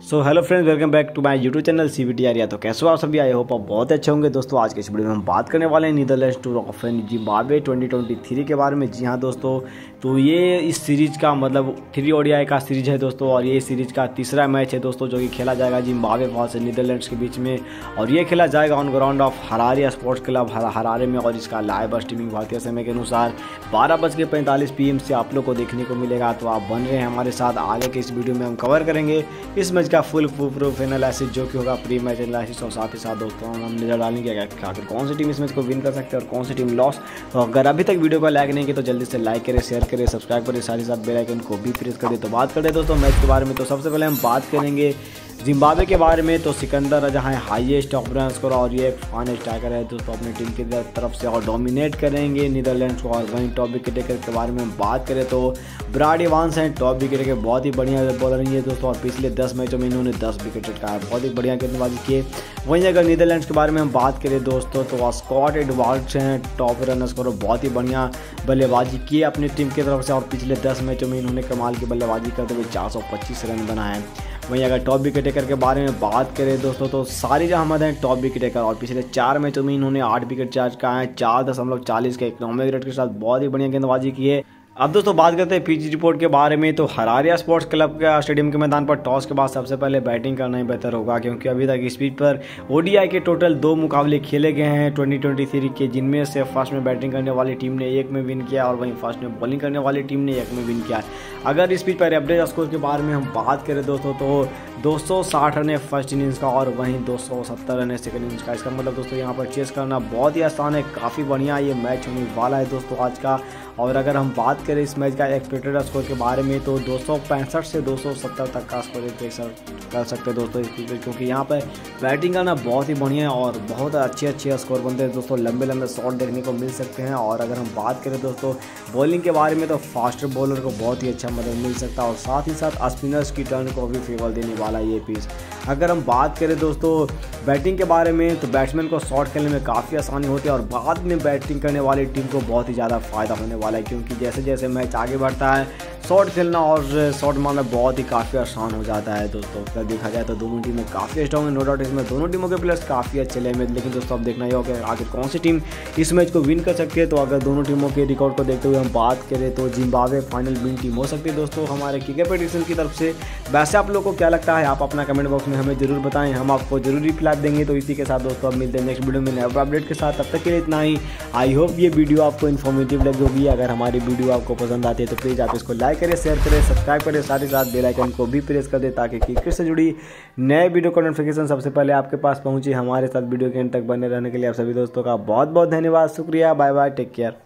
So hello friends, welcome back to my YouTube channel CVT area. तो कैसे हो आप सभी? आई होप आप बहुत अच्छे होंगे। दोस्तों आज के इस वीडियो में हम बात करने वाले हैं नीदरलैंड्स टूर ऑफ जिम्बाब्वे 2023 के बारे में। जी हाँ दोस्तों, तो ये इस सीरीज का मतलब 3 ODI का सीरीज है दोस्तों, और ये सीरीज का तीसरा मैच है दोस्तों जो कि खेला जाएगा जिम्बाब्वे वर्सेस नीदरलैंड्स के बीच में। और ये खेला जाएगा on ground of Harare sports club Harare में, और इसका लाइव स्ट्रीमिंग भारतीय समय के अनुसार 12:45 PM से आप लोग को देखने को मिलेगा। तो आप बन रहे हैं हमारे साथ। आगे के इस वीडियो में हम कवर करेंगे इस मैच का फुल प्रूफ एनालिसिस जो कि होगा प्री मैच एनालिसिस, और साथ ही साथ दोस्तों हम नजर डालेंगे आखिर कौन सी टीम इस मैच को विन कर सकते हैं और कौन सी टीम लॉस। तो अगर अभी तक वीडियो को लाइक नहीं किया तो जल्दी से लाइक करें, शेयर करें, सब्सक्राइब करें, साथ ही साथ बेल आइकन को भी प्रेस करें। तो बात करें दोस्तों मैच के बारे में, तो सबसे पहले हम बात करेंगे जिम्बाब्वे के बारे में। तो सिकंदर रजा है हाईएस्ट टॉप रन स्कोर, और ये फाइन स्ट्राइकर है दोस्तों अपनी टीम की तरफ से, और डोमिनेट करेंगे नीदरलैंड्स को। और वहीं टॉप विकेट टेकर के बारे में हम बात करें तो ब्राड इवांस हैं टॉप विकेट के, बहुत ही बढ़िया बॉलर हैं ये दोस्तों, और पिछले 10 मैचों में इन्होंने 10 विकेट चटका है, बहुत ही बढ़िया गेंदबाजी किए। वहीं अगर नीदरलैंड्स के बारे में हम बात करें दोस्तों तो स्कॉट एडवर्ड्स हैं टॉप रन स्कोर, बहुत ही बढ़िया बल्लेबाजी की अपनी टीम की तरफ से, और पिछले 10 मैचों में इन्होंने कमाल की बल्लेबाजी करते हुए 425 रन बनाए हैं। वहीं अगर टॉप विकेट टेकर के बारे में बात करें दोस्तों तो सारिज अहमद हैं टॉप विकेट टेकर, और पिछले 4 मैचों में इन्होंने 8 विकेट चार्ज का है, 4.40 के इकोनॉमिक रेट के साथ बहुत ही बढ़िया गेंदबाजी की है। अब दोस्तों बात करते हैं पिच रिपोर्ट के बारे में। तो हरारे स्पोर्ट्स क्लब के स्टेडियम के मैदान पर टॉस के बाद सबसे पहले बैटिंग करना ही बेहतर होगा, क्योंकि अभी तक इस पिच पर ODI के टोटल 2 मुकाबले खेले गए हैं 2023 के, जिनमें से फर्स्ट में बैटिंग करने वाली टीम ने 1 में विन किया, और वहीं फर्स्ट में बॉलिंग करने वाली टीम ने 1 में विन किया। अगर इस पिच पर एवरेज स्कोर के बारे में हम बात करें दोस्तों तो 260 रन है फर्स्ट इनिंग्स का, और वहीं 270 रन है सेकंड इनिंग्स का। इसका मतलब दोस्तों यहाँ पर चेस करना बहुत ही आसान है, काफ़ी बढ़िया ये मैच होने वाला है दोस्तों आज का। और अगर हम बात करें इस मैच का एक्सपेक्टेड स्कोर के बारे में तो 265 से 270 तक का स्कोर कर सकते हैं दोस्तों इस पिच पर, क्योंकि यहाँ पर बैटिंग करना बहुत ही बढ़िया है और बहुत अच्छे स्कोर बनते हैं दोस्तों, लंबे शॉट देखने को मिल सकते हैं। और अगर हम बात करें दोस्तों बॉलिंग के बारे में तो फास्टर बॉलर को बहुत ही अच्छा मदद मिल सकता है, और साथ ही साथ स्पिनर्स की टर्न को भी फेवर देने वाला ये पिच। अगर हम बात करें दोस्तों बैटिंग के बारे में तो बैट्समैन को शॉट खेलने में काफ़ी आसानी होती है, और बाद में बैटिंग करने वाली टीम को बहुत ही ज़्यादा फायदा होने वाला है, क्योंकि जैसे जैसे मैच आगे बढ़ता है शॉट खेलना और शॉट मारना बहुत ही काफ़ी आसान हो जाता है दोस्तों। अगर देखा जाए तो दोनों टीमें काफ़ी स्ट्रॉन्ग है, नो डाउट इसमें दोनों टीमों के प्लेयर्स काफ़ी अच्छे लगे, लेकिन दोस्तों अब देखना ही होगा कि आखिर कौन सी टीम इस मैच को विन कर सकती है। तो अगर दोनों टीमों के रिकॉर्ड को देखते हुए हम बात करें तो जिम्बाब्वे फाइनल विन टीम हो सकती है दोस्तों हमारे क्रिकेट प्रेडिक्शन की तरफ से। वैसे आप लोगों को क्या लगता है आप अपना कमेंट बॉक्स में हमें जरूर बताएं, हम आपको जरूर रिप्लाई देंगे। तो इसी के साथ दोस्तों अब मिलते हैं नेक्स्ट वीडियो में नए अपडेट के साथ, तब तक के लिए इतना ही। आई होप ये वीडियो आपको इन्फॉर्मेटिव लगी होगी। अगर हमारी वीडियो आपको पसंद आती है तो प्लीज़ आप इसको लाइक करें, शेयर करें, सब्सक्राइब करें, साथ ही साथ बेल आइकन को भी प्रेस कर दें, ताकि क्रिकेट से जुड़ी नए वीडियो का नोटिफिकेशन सबसे पहले आपके पास पहुंचे। हमारे साथ वीडियो के एंड तक बने रहने के लिए आप सभी दोस्तों का बहुत बहुत धन्यवाद, शुक्रिया, बाय बाय, टेक केयर।